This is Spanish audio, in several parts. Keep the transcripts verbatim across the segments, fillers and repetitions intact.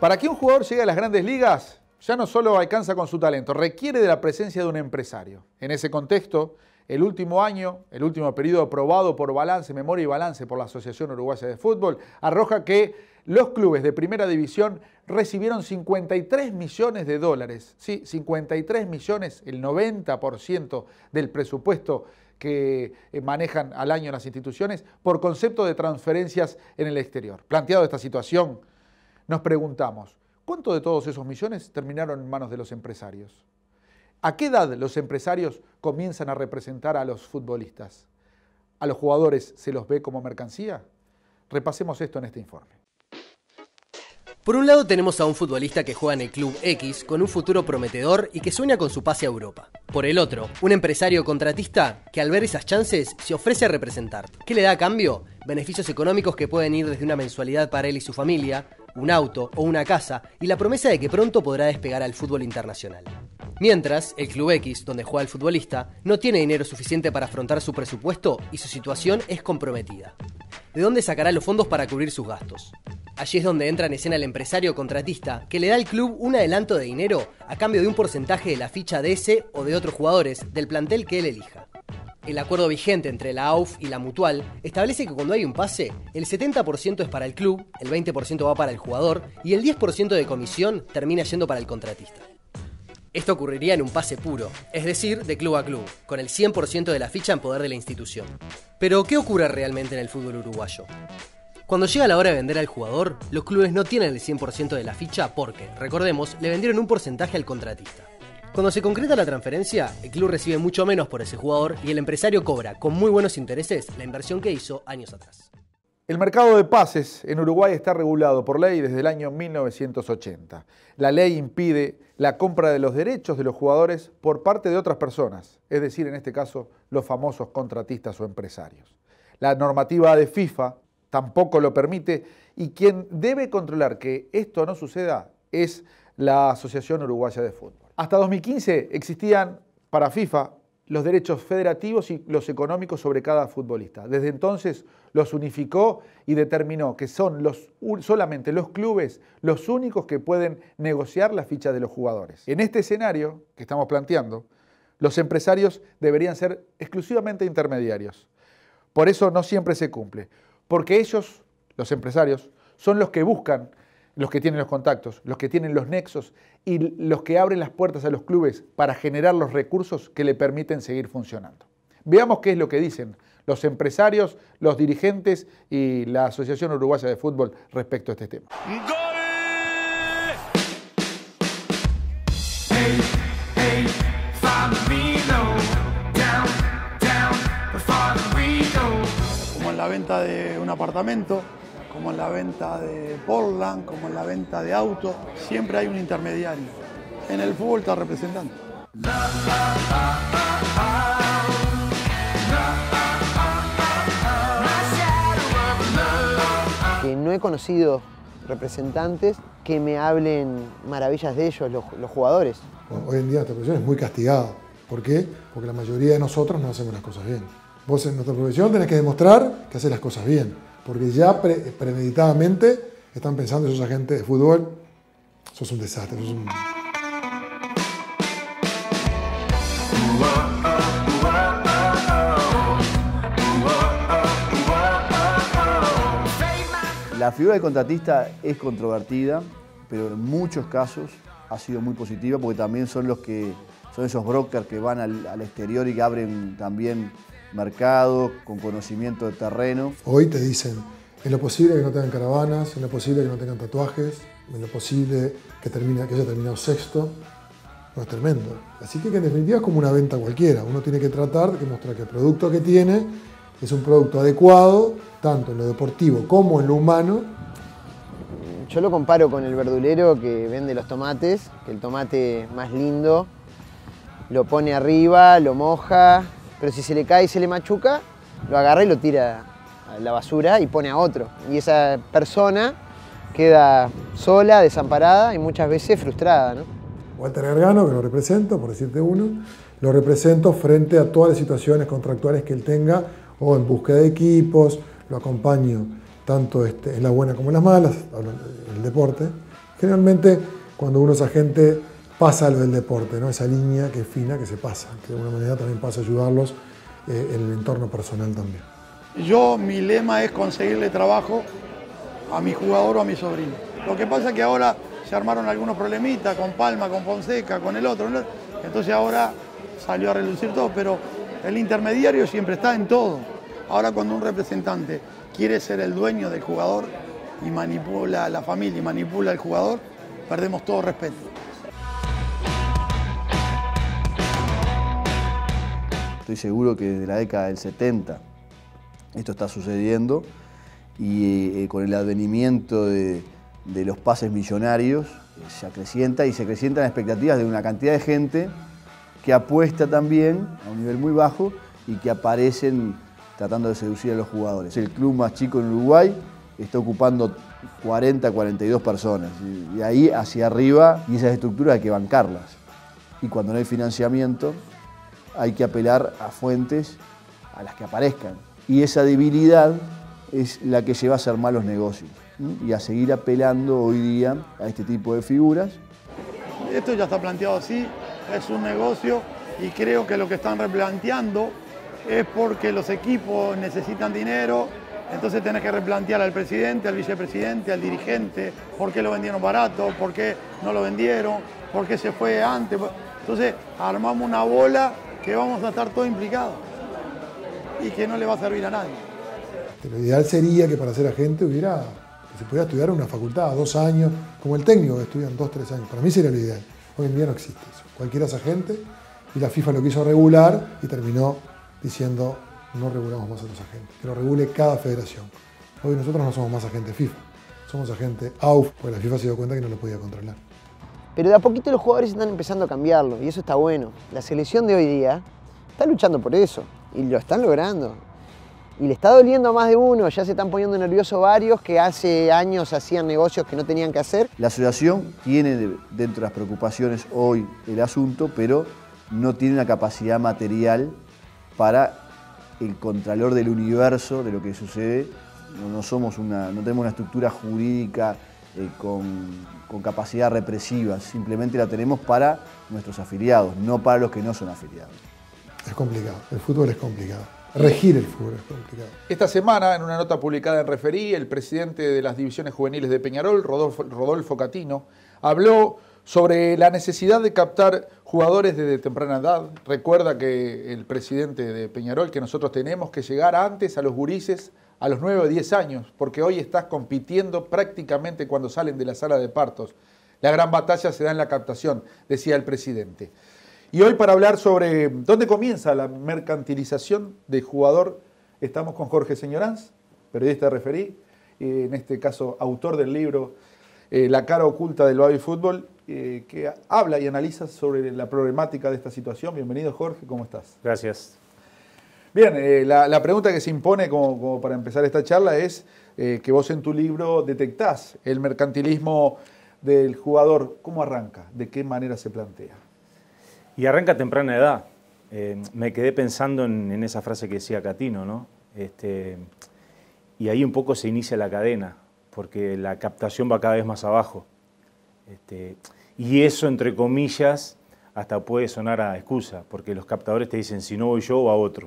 Para que un jugador llegue a las grandes ligas, ya no solo alcanza con su talento, requiere de la presencia de un empresario. En ese contexto, el último año, el último periodo aprobado por Balance, Memoria y Balance por la Asociación Uruguaya de Fútbol, arroja que los clubes de primera división recibieron cincuenta y tres millones de dólares. Sí, cincuenta y tres millones, el noventa por ciento del presupuesto que manejan al año las instituciones por concepto de transferencias en el exterior. Planteado esta situación, nos preguntamos, ¿cuánto de todos esos millones terminaron en manos de los empresarios? ¿A qué edad los empresarios comienzan a representar a los futbolistas? ¿A los jugadores se los ve como mercancía? Repasemos esto en este informe. Por un lado tenemos a un futbolista que juega en el Club X con un futuro prometedor y que sueña con su pase a Europa. Por el otro, un empresario contratista que al ver esas chances se ofrece a representar. ¿Qué le da a cambio? Beneficios económicos que pueden ir desde una mensualidad para él y su familia, un auto o una casa y la promesa de que pronto podrá despegar al fútbol internacional. Mientras, el Club X, donde juega el futbolista, no tiene dinero suficiente para afrontar su presupuesto y su situación es comprometida. ¿De dónde sacará los fondos para cubrir sus gastos? Allí es donde entra en escena el empresario contratista que le da al club un adelanto de dinero a cambio de un porcentaje de la ficha de ese o de otros jugadores del plantel que él elija. El acuerdo vigente entre la A U F y la Mutual establece que cuando hay un pase, el setenta por ciento es para el club, el veinte por ciento va para el jugador y el diez por ciento de comisión termina yendo para el contratista. Esto ocurriría en un pase puro, es decir, de club a club, con el cien por ciento de la ficha en poder de la institución. Pero, ¿qué ocurre realmente en el fútbol uruguayo? Cuando llega la hora de vender al jugador, los clubes no tienen el cien por ciento de la ficha porque, recordemos, le vendieron un porcentaje al contratista. Cuando se concreta la transferencia, el club recibe mucho menos por ese jugador y el empresario cobra, con muy buenos intereses, la inversión que hizo años atrás. El mercado de pases en Uruguay está regulado por ley desde el año mil novecientos ochenta. La ley impide la compra de los derechos de los jugadores por parte de otras personas, es decir, en este caso, los famosos contratistas o empresarios. La normativa de FIFA tampoco lo permite y quien debe controlar que esto no suceda es la Asociación Uruguaya de Fútbol. Hasta dos mil quince existían para FIFA los derechos federativos y los económicos sobre cada futbolista. Desde entonces los unificó y determinó que son los, solamente los clubes los únicos que pueden negociar las fichas de los jugadores. En este escenario que estamos planteando, los empresarios deberían ser exclusivamente intermediarios. Por eso no siempre se cumple, porque ellos, los empresarios, son los que buscan, los que tienen los contactos, los que tienen los nexos y los que abren las puertas a los clubes para generar los recursos que le permiten seguir funcionando. Veamos qué es lo que dicen los empresarios, los dirigentes y la Asociación Uruguaya de Fútbol respecto a este tema. Como en la venta de un apartamento, como en la venta de Portland, como en la venta de autos, siempre hay un intermediario. En el fútbol está representante. Que no he conocido representantes que me hablen maravillas de ellos, los, los jugadores. Bueno, hoy en día nuestra profesión es muy castigada. ¿Por qué? Porque la mayoría de nosotros no hacemos las cosas bien. Vos en nuestra profesión tenés que demostrar que haces las cosas bien. Porque ya pre premeditadamente están pensando, sos agente de fútbol, sos un desastre, sos un... La figura del contratista es controvertida, pero en muchos casos ha sido muy positiva porque también son los que son esos brokers que van al, al exterior y que abren también mercado con conocimiento de terreno. Hoy te dicen, en lo posible que no tengan caravanas, en lo posible que no tengan tatuajes, en lo posible que, termine, que haya terminado sexto. No, es tremendo. Así que, que en definitiva es como una venta cualquiera. Uno tiene que tratar de mostrar que el producto que tiene es un producto adecuado, tanto en lo deportivo como en lo humano. Yo lo comparo con el verdulero que vende los tomates, que el tomate más lindo lo pone arriba, lo moja, pero si se le cae y se le machuca, lo agarra y lo tira a la basura y pone a otro. Y esa persona queda sola, desamparada y muchas veces frustrada, ¿no? Walter Gargano, que lo represento, por decirte uno, lo represento frente a todas las situaciones contractuales que él tenga o en búsqueda de equipos, lo acompaño tanto este, en las buenas como en las malas, en el deporte, Generalmente, cuando uno es agente, pasa lo del deporte, ¿no? Esa línea que es fina, que se pasa, que de alguna manera también pasa a ayudarlos eh, en el entorno personal también. Yo, mi lema es conseguirle trabajo a mi jugador o a mi sobrino. Lo que pasa es que ahora se armaron algunos problemitas con Palma, con Fonseca, con el otro, ¿no? Entonces ahora salió a relucir todo, pero el intermediario siempre está en todo. Ahora cuando un representante quiere ser el dueño del jugador y manipula a la familia y manipula al jugador, perdemos todo respeto. Estoy seguro que desde la década del setenta esto está sucediendo y eh, con el advenimiento de, de los pases millonarios eh, se acrecienta y se acrecientan las expectativas de una cantidad de gente que apuesta también a un nivel muy bajo y que aparecen tratando de seducir a los jugadores. El club más chico en Uruguay está ocupando cuarenta, cuarenta y dos personas y de ahí hacia arriba, y esas estructuras hay que bancarlas. Y cuando no hay financiamiento hay que apelar a fuentes a las que aparezcan. Y esa debilidad es la que lleva a hacer malos negocios, ¿sí? Y a seguir apelando hoy día a este tipo de figuras. Esto ya está planteado así, es un negocio y creo que lo que están replanteando es porque los equipos necesitan dinero, entonces tenés que replantear al presidente, al vicepresidente, al dirigente, por qué lo vendieron barato, por qué no lo vendieron, por qué se fue antes. Entonces armamos una bola que vamos a estar todos implicados y que no le va a servir a nadie. Lo ideal sería que para ser agente hubiera, que se pudiera estudiar en una facultad, dos años, como el técnico que estudian dos, tres años. Para mí sería lo ideal. Hoy en día no existe eso. Cualquiera es agente y la FIFA lo quiso regular y terminó diciendo no regulamos más a los agentes, que lo regule cada federación. Hoy nosotros no somos más agentes FIFA, somos agentes A U F, porque la FIFA se dio cuenta que no lo podía controlar. Pero de a poquito los jugadores están empezando a cambiarlo y eso está bueno. La selección de hoy día está luchando por eso y lo están logrando. Y le está doliendo a más de uno, ya se están poniendo nerviosos varios que hace años hacían negocios que no tenían que hacer. La asociación tiene dentro de las preocupaciones hoy el asunto, pero no tiene una capacidad material para el contralor del universo de lo que sucede. No, no, somos una, no tenemos una estructura jurídica eh, con, con capacidad represiva, simplemente la tenemos para nuestros afiliados, no para los que no son afiliados. Es complicado, el fútbol es complicado. Regir el fútbol es complicado. Esta semana, en una nota publicada en Referí, el presidente de las divisiones juveniles de Peñarol, Rodolfo, Rodolfo Catino, habló sobre la necesidad de captar jugadores desde temprana edad. Recuerda que el presidente de Peñarol, que nosotros tenemos que llegar antes a los gurises a los nueve o diez años, porque hoy estás compitiendo prácticamente cuando salen de la sala de partos. La gran batalla se da en la captación, decía el presidente. Y hoy, para hablar sobre dónde comienza la mercantilización del jugador, estamos con Jorge Señoranz, periodista de Referí, eh, en este caso autor del libro eh, La cara oculta del baby fútbol, eh, que habla y analiza sobre la problemática de esta situación. Bienvenido, Jorge, ¿cómo estás? Gracias. Bien, eh, la, la pregunta que se impone como, como para empezar esta charla es eh, que vos en tu libro detectás el mercantilismo del jugador. ¿Cómo arranca? ¿De qué manera se plantea? Y arranca a temprana edad. Eh, me quedé pensando en, en esa frase que decía Catino, ¿no? Este, y ahí un poco se inicia la cadena, porque la captación va cada vez más abajo. Este, y eso, entre comillas, hasta puede sonar a excusa, porque los captadores te dicen, si no voy yo, va otro.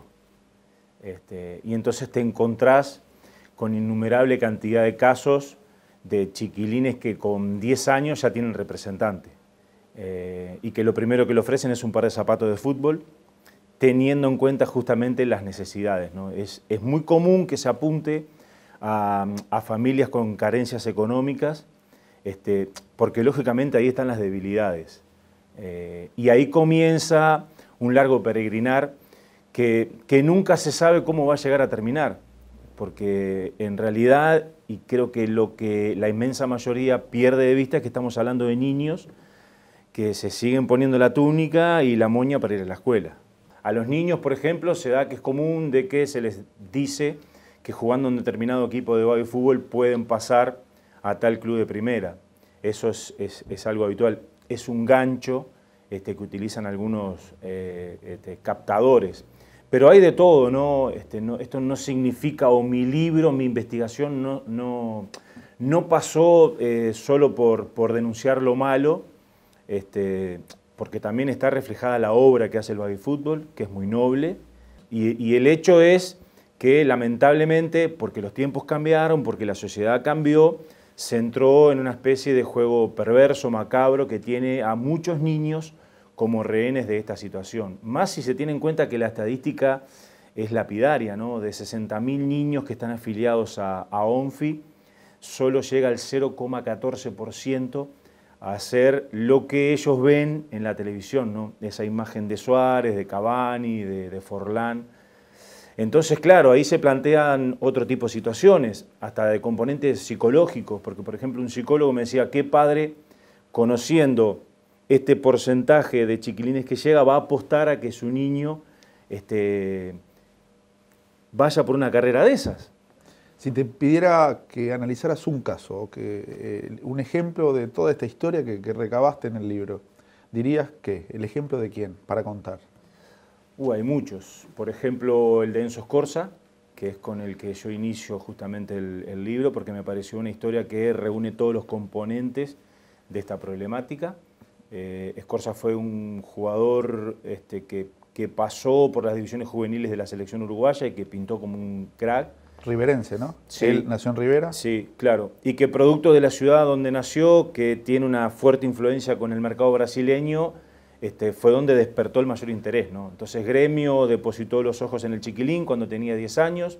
Este, y entonces te encontrás con innumerable cantidad de casos de chiquilines que con diez años ya tienen representante. Eh, y que lo primero que le ofrecen es un par de zapatos de fútbol, teniendo en cuenta justamente las necesidades, ¿no? Es, es muy común que se apunte a, a familias con carencias económicas, este, porque lógicamente ahí están las debilidades. Eh, y ahí comienza un largo peregrinar que, que nunca se sabe cómo va a llegar a terminar, porque en realidad, y creo que lo que la inmensa mayoría pierde de vista es que estamos hablando de niños que se siguen poniendo la túnica y la moña para ir a la escuela. A los niños, por ejemplo, se da que es común de que se les dice que jugando en un determinado equipo de baby fútbol pueden pasar a tal club de primera. Eso es, es, es algo habitual. Es un gancho este, que utilizan algunos eh, este, captadores. Pero hay de todo, ¿no? Este, no, esto no significa, o mi libro, mi investigación no, no, no pasó eh, solo por, por denunciar lo malo, este, porque también está reflejada la obra que hace el baby fútbol, que es muy noble, y, y el hecho es que lamentablemente, porque los tiempos cambiaron, porque la sociedad cambió, se entró en una especie de juego perverso, macabro, que tiene a muchos niños como rehenes de esta situación. Más si se tiene en cuenta que la estadística es lapidaria, ¿no? De sesenta mil niños que están afiliados a, a ONFI, solo llega al cero coma catorce por ciento a hacer lo que ellos ven en la televisión, ¿no? Esa imagen de Suárez, de Cavani, de, de Forlán. Entonces, claro, ahí se plantean otro tipo de situaciones, hasta de componentes psicológicos, porque, por ejemplo, un psicólogo me decía, ¿qué padre, conociendo este porcentaje de chiquilines que llega, va a apostar a que su niño este, vaya por una carrera de esas? Si te pidiera que analizaras un caso, que, eh, un ejemplo de toda esta historia que, que recabaste en el libro, ¿dirías qué? ¿El ejemplo de quién para contar? Uh, hay muchos. Por ejemplo, el de Enzo Scorza, que es con el que yo inicio justamente el, el libro, porque me pareció una historia que reúne todos los componentes de esta problemática. Eh, Scorza fue un jugador este, que, que pasó por las divisiones juveniles de la selección uruguaya y que pintó como un crack. Riverense, ¿no? Sí. Él nació en Rivera. Sí, claro. Y que producto de la ciudad donde nació, que tiene una fuerte influencia con el mercado brasileño, este, fue donde despertó el mayor interés, ¿no? Entonces Gremio depositó los ojos en el chiquilín cuando tenía diez años.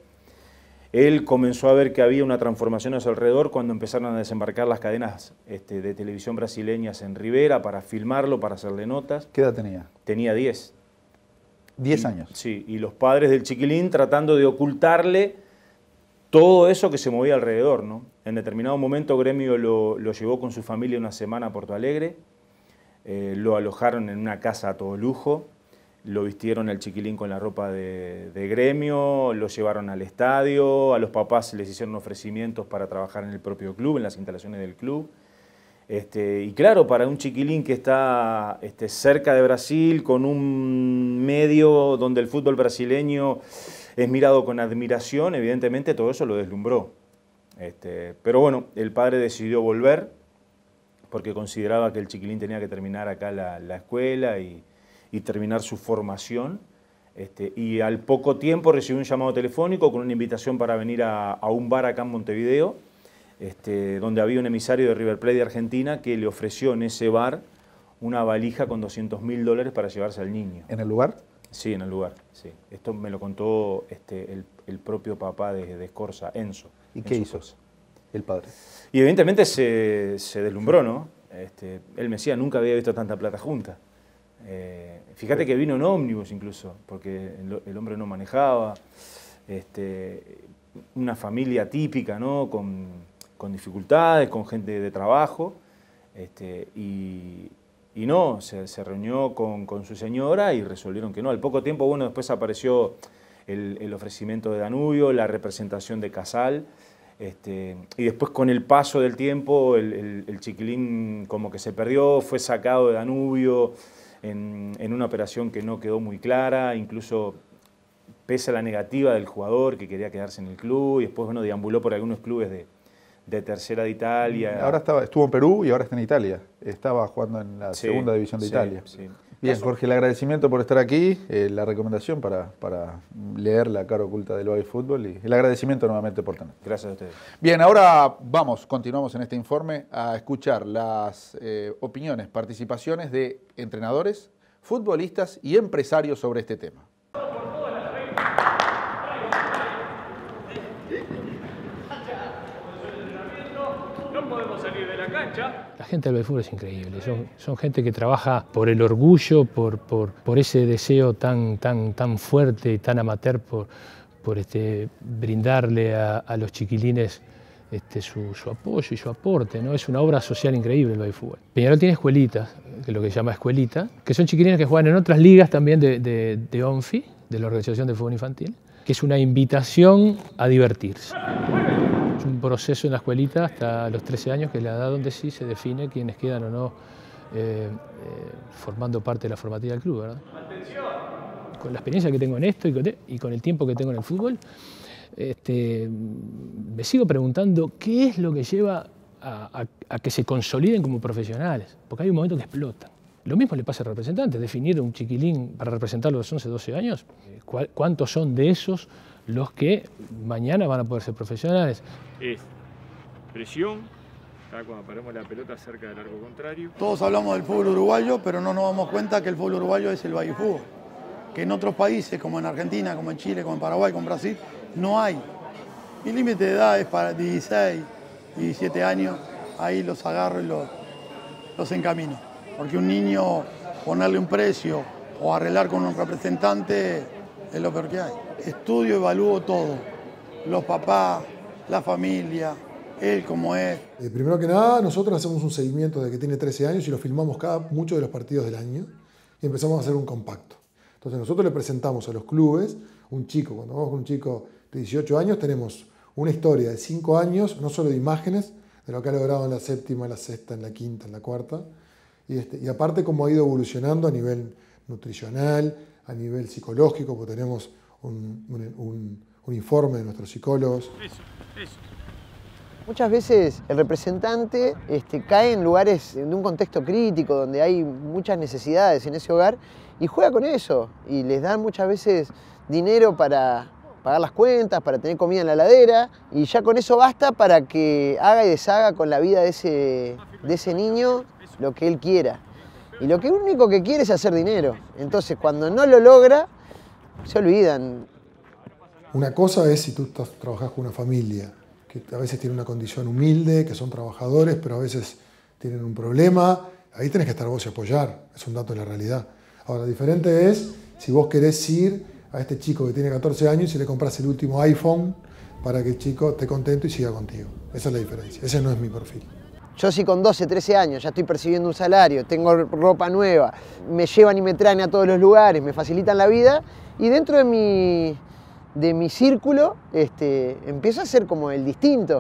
Él comenzó a ver que había una transformación a su alrededor cuando empezaron a desembarcar las cadenas este, de televisión brasileñas en Rivera para filmarlo, para hacerle notas. ¿Qué edad tenía? Tenía diez. diez años. Sí, y los padres del chiquilín tratando de ocultarle todo eso que se movía alrededor, ¿no? En determinado momento Gremio lo, lo llevó con su familia una semana a Porto Alegre, eh, lo alojaron en una casa a todo lujo, lo vistieron al chiquilín con la ropa de, de Gremio, lo llevaron al estadio, a los papás les hicieron ofrecimientos para trabajar en el propio club, en las instalaciones del club. Este, y claro, para un chiquilín que está este, cerca de Brasil, con un medio donde el fútbol brasileño es mirado con admiración, evidentemente todo eso lo deslumbró. Este, pero bueno, el padre decidió volver porque consideraba que el chiquilín tenía que terminar acá la, la escuela y, y terminar su formación. Este, y al poco tiempo recibió un llamado telefónico con una invitación para venir a, a un bar acá en Montevideo, este, donde había un emisario de River Plate de Argentina que le ofreció en ese bar una valija con doscientos mil dólares para llevarse al niño. ¿En el lugar? Sí, en el lugar, sí. Esto me lo contó este, el, el propio papá de, de Scorza, Enzo. ¿Y qué Enzo hizo Scorza. el padre? Y evidentemente se, se deslumbró, ¿no? Este, él me decía, nunca había visto tanta plata junta. Eh, fíjate que vino en ómnibus incluso, porque el, el hombre no manejaba. Este, una familia típica, ¿no? Con, con dificultades, con gente de trabajo. Este, y... Y no, se, se reunió con, con su señora y resolvieron que no. Al poco tiempo, bueno, después apareció el, el ofrecimiento de Danubio, la representación de Casal. Este, y después, con el paso del tiempo, el, el, el chiquilín como que se perdió, fue sacado de Danubio en, en una operación que no quedó muy clara, incluso pese a la negativa del jugador que quería quedarse en el club. Y después, bueno, deambuló por algunos clubes de... de tercera de Italia. Ahora estaba, estuvo en Perú y ahora está en Italia. Estaba jugando en la sí, segunda división de sí, Italia. Sí. Bien, Jorge, el agradecimiento por estar aquí, eh, la recomendación para, para leer La cara oculta del baby fútbol y el agradecimiento nuevamente por tener. Gracias a ustedes. Bien, ahora vamos, continuamos en este informe a escuchar las eh, opiniones, participaciones de entrenadores, futbolistas y empresarios sobre este tema. La gente del baby fútbol es increíble, son, son gente que trabaja por el orgullo, por, por, por ese deseo tan, tan, tan fuerte y tan amateur por, por este, brindarle a, a los chiquilines este, su, su apoyo y su aporte, ¿no? Es una obra social increíble el baby fútbol. Peñarol tiene escuelitas, que es lo que se llama escuelita, que son chiquilines que juegan en otras ligas también de, de, de ONFI, de la Organización de Fútbol Infantil, que es una invitación a divertirse. Es un proceso en la escuelita hasta los trece años, que es la edad donde sí se define quiénes quedan o no eh, eh, formando parte de la formativa del club, ¿verdad? Con la experiencia que tengo en esto y con, y con el tiempo que tengo en el fútbol, este, me sigo preguntando qué es lo que lleva a, a, a que se consoliden como profesionales, porque hay un momento que explotan. Lo mismo le pasa al representante, definir un chiquilín para representar a los once, doce años, ¿cuántos son de esos los que mañana van a poder ser profesionales? Es presión, acá cuando paramos la pelota cerca del arco contrario. Todos hablamos del fútbol uruguayo, pero no nos damos cuenta que el fútbol uruguayo es el baby-fútbol, que en otros países, como en Argentina, como en Chile, como en Paraguay, como en Brasil, no hay. Mi límite de edad es para dieciséis, diecisiete años, ahí los agarro y los, los encamino. Porque un niño, ponerle un precio o arreglar con un representante es lo peor que hay. Estudio, evalúo todo. Los papás, la familia, él como es. Eh, primero que nada, nosotros hacemos un seguimiento de que tiene trece años y lo filmamos cada muchos de los partidos del año y empezamos a hacer un compacto. Entonces nosotros le presentamos a los clubes un chico, cuando vamos con un chico de dieciocho años, tenemos una historia de cinco años, no solo de imágenes, de lo que ha logrado en la séptima, en la sexta, en la quinta, en la cuarta, y, este, y aparte cómo ha ido evolucionando a nivel nutricional, a nivel psicológico, porque tenemos un, un, un, un informe de nuestros psicólogos. Eso, eso. Muchas veces el representante este, cae en lugares de un contexto crítico, donde hay muchas necesidades en ese hogar, y juega con eso, y les dan muchas veces dinero para pagar las cuentas, para tener comida en la heladera, y ya con eso basta para que haga y deshaga con la vida de ese, de ese niño lo que él quiera. Y lo que único que quiere es hacer dinero. Entonces, cuando no lo logra, se olvidan. Una cosa es si tú estás, trabajas con una familia que a veces tiene una condición humilde, que son trabajadores, pero a veces tienen un problema, ahí tenés que estar vos y apoyar, es un dato de la realidad. Ahora, diferente es si vos querés ir a este chico que tiene catorce años y le compras el último iPhone para que el chico esté contento y siga contigo. Esa es la diferencia, ese no es mi perfil. Yo si con doce, trece años ya estoy percibiendo un salario, tengo ropa nueva, me llevan y me traen a todos los lugares, me facilitan la vida, y dentro de mi, de mi círculo este, empiezo a ser como el distinto.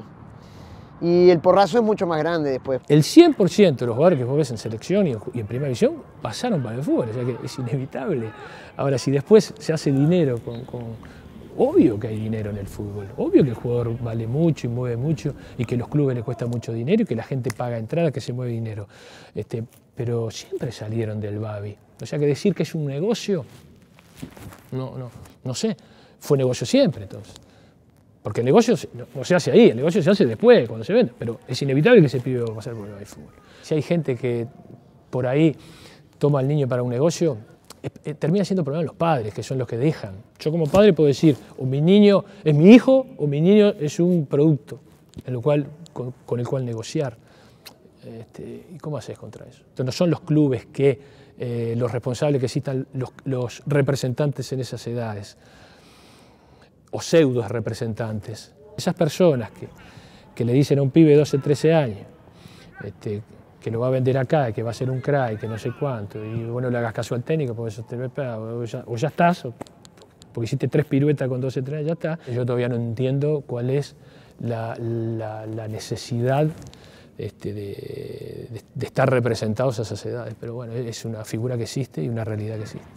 Y el porrazo es mucho más grande después. El cien por ciento de los jugadores que vos ves en selección y en primera división pasaron para el fútbol, o sea que es inevitable. Ahora, si después se hace dinero con, con... Obvio que hay dinero en el fútbol, obvio que el jugador vale mucho y mueve mucho y que los clubes les cuesta mucho dinero y que la gente paga entrada, que se mueve dinero. Este, pero siempre salieron del Babi. O sea que decir que es un negocio, no, no, no sé, fue negocio siempre entonces. Porque el negocio no, no se hace ahí, el negocio se hace después, cuando se vende, pero es inevitable que ese pibe va a pasar por el fútbol. Si hay gente que por ahí toma al niño para un negocio, eh, termina siendo problema de los padres, que son los que dejan. Yo como padre puedo decir, o mi niño es mi hijo, o mi niño es un producto en lo cual, con, con el cual negociar. Este, ¿Y cómo haces contra eso? Entonces no son los clubes que, eh, los responsables que existan los, los representantes en esas edades, o pseudos representantes. Esas personas que, que le dicen a un pibe de doce, trece años este, que lo va a vender acá, que va a ser un crack, que no sé cuánto, y bueno, le hagas caso al técnico porque eso te o ya, o ya estás, o, porque hiciste tres piruetas con doce, trece, ya está. Yo todavía no entiendo cuál es la, la, la necesidad este, de, de, de estar representados a esas edades, pero bueno, es una figura que existe y una realidad que existe.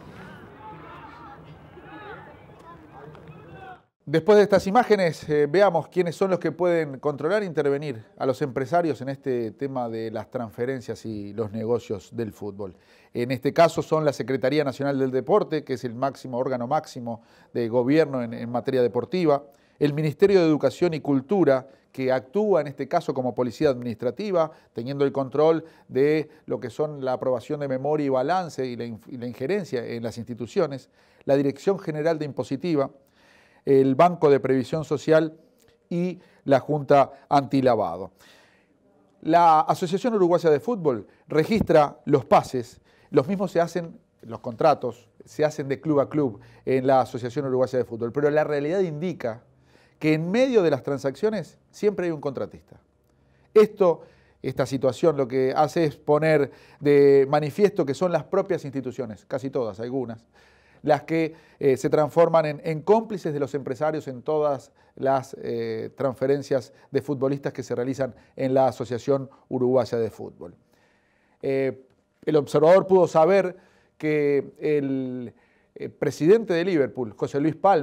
Después de estas imágenes, eh, veamos quiénes son los que pueden controlar e intervenir a los empresarios en este tema de las transferencias y los negocios del fútbol. En este caso son la Secretaría Nacional del Deporte, que es el máximo órgano máximo de gobierno en, en materia deportiva, el Ministerio de Educación y Cultura, que actúa en este caso como policía administrativa, teniendo el control de lo que son la aprobación de memoria y balance y la, y la injerencia en las instituciones, la Dirección General de Impositiva, el Banco de Previsión Social y la Junta Antilavado. La Asociación Uruguaya de Fútbol registra los pases, los mismos se hacen, los contratos, se hacen de club a club en la Asociación Uruguaya de Fútbol, pero la realidad indica que en medio de las transacciones siempre hay un contratista. Esto, esta situación lo que hace es poner de manifiesto que son las propias instituciones, casi todas, algunas, las que eh, se transforman en, en cómplices de los empresarios en todas las eh, transferencias de futbolistas que se realizan en la Asociación Uruguaya de Fútbol. Eh, el observador pudo saber que el eh, presidente de Liverpool, José Luis Palma,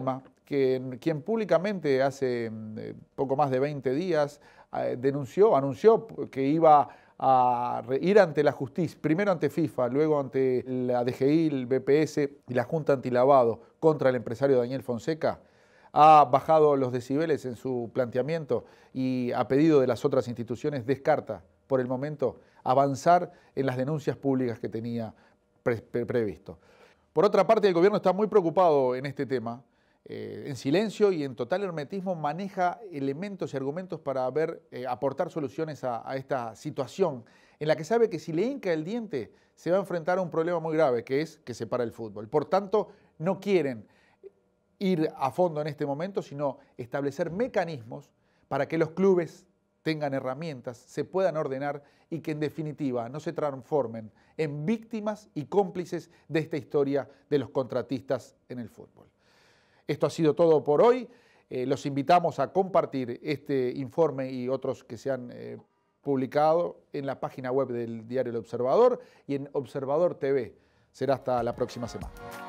que, quien públicamente hace eh, poco más de veinte días eh, denunció, anunció que iba a ir ante la justicia, primero ante FIFA, luego ante la D G I, el B P S y la Junta Antilavado contra el empresario Daniel Fonseca, ha bajado los decibeles en su planteamiento y a pedido de las otras instituciones descarta por el momento avanzar en las denuncias públicas que tenía pre pre previsto. Por otra parte, el gobierno está muy preocupado en este tema. Eh, en silencio y en total hermetismo maneja elementos y argumentos para ver, eh, aportar soluciones a, a esta situación en la que sabe que si le hinca el diente se va a enfrentar a un problema muy grave, que es que se para el fútbol. Por tanto, no quieren ir a fondo en este momento, sino establecer mecanismos para que los clubes tengan herramientas, se puedan ordenar y que en definitiva no se transformen en víctimas y cómplices de esta historia de los contratistas en el fútbol. Esto ha sido todo por hoy. Eh, los invitamos a compartir este informe y otros que se han eh, publicado en la página web del diario El Observador y en Observador T V. Será hasta la próxima semana.